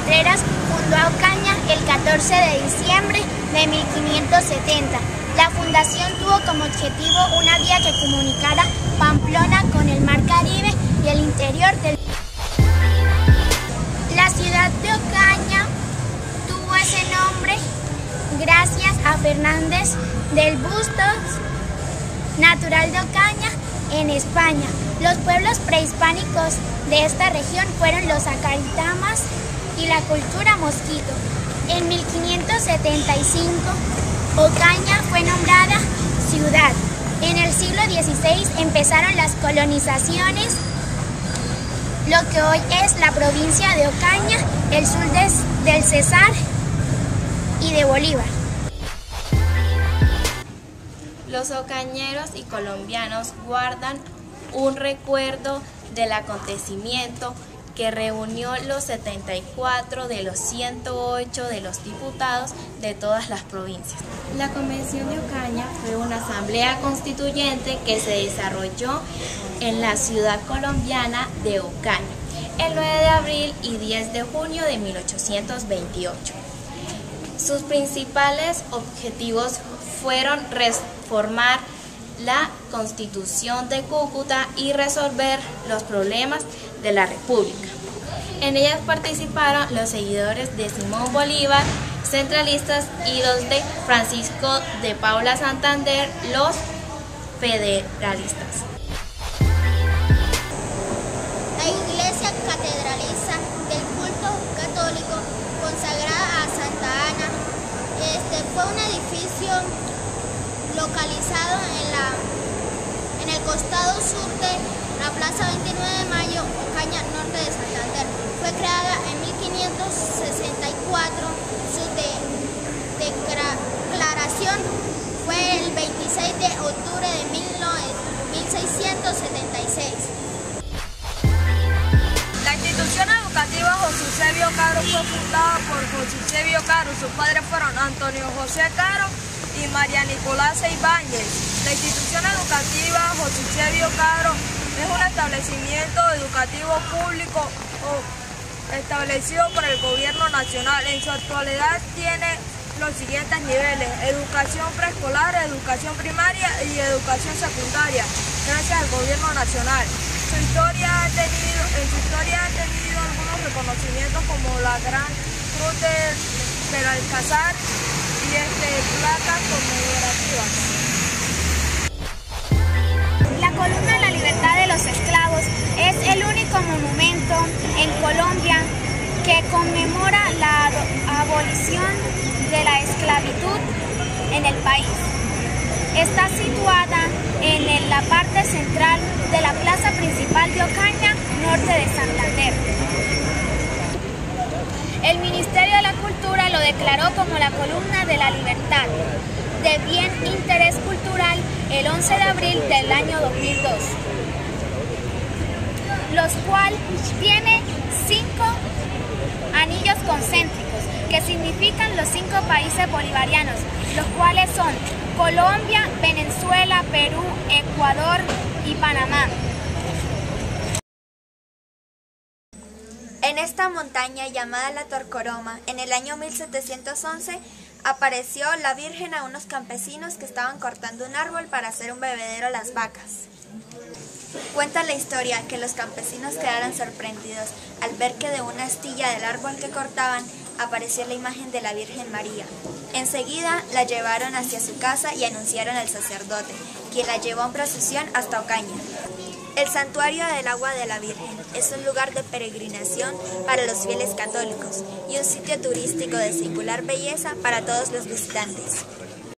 Contreras fundó Ocaña el 14 de diciembre de 1570. La fundación tuvo como objetivo una vía que comunicara Pamplona con el Mar Caribe y el interior del país. La ciudad de Ocaña tuvo ese nombre gracias a Fernández del Bustos, natural de Ocaña, en España. Los pueblos prehispánicos de esta región fueron los acaritamas y la cultura mosquito. En 1575, Ocaña fue nombrada ciudad. En el siglo XVI empezaron las colonizaciones, lo que hoy es la provincia de Ocaña, el sur del Cesar y de Bolívar. Los ocañeros y colombianos guardan un recuerdo del acontecimiento que reunió los 74 de los 108 de los diputados de todas las provincias. La Convención de Ocaña fue una asamblea constituyente que se desarrolló en la ciudad colombiana de Ocaña el 9 de abril y 10 de junio de 1828. Sus principales objetivos fueron reformar la Constitución de Cúcuta y resolver los problemas de la República. En ellas participaron los seguidores de Simón Bolívar, centralistas, y los de Francisco de Paula Santander, los federalistas. La iglesia catedraliza del culto católico consagrada a Santa Ana fue un edificio localizado en el costado sur de la Plaza 29 de Mayo, Ocaña, norte de Santander. Fue creada en 1564. Su declaración fue el 26 de octubre de 1676. La institución educativa José Eusebio Caro fue fundada por José Eusebio Caro. Sus padres fueron Antonio José Caro y María Nicolasa Ibáñez. La institución educativa José Eusebio Caro es un establecimiento educativo público establecido por el gobierno nacional. En su actualidad tiene los siguientes niveles: educación preescolar, educación primaria y educación secundaria, gracias al gobierno nacional. En su historia ha tenido algunos reconocimientos como la Gran Cruz del Alcázar y placas conmemorativas. La columna de la libertad de los esclavos es el único monumento en Colombia que conmemora la abolición de la esclavitud en el país. Está situada en la parte central de la plaza principal de Ocaña, norte de Santander. El Ministerio de la Cultura lo declaró como la columna de la libertad de bien interés cultural el 11 de abril del año 2002, los cuales tiene 5 anillos concéntricos que significan los 5 países bolivarianos, los cuales son Colombia, Venezuela, Perú, Ecuador y Panamá. En esta montaña llamada la Torcoroma, en el año 1711, apareció la Virgen a unos campesinos que estaban cortando un árbol para hacer un bebedero a las vacas. Cuenta la historia que los campesinos quedaron sorprendidos al ver que de una astilla del árbol que cortaban apareció la imagen de la Virgen María. Enseguida la llevaron hacia su casa y anunciaron al sacerdote, quien la llevó en procesión hasta Ocaña. El Santuario del Agua de la Virgen es un lugar de peregrinación para los fieles católicos y un sitio turístico de singular belleza para todos los visitantes.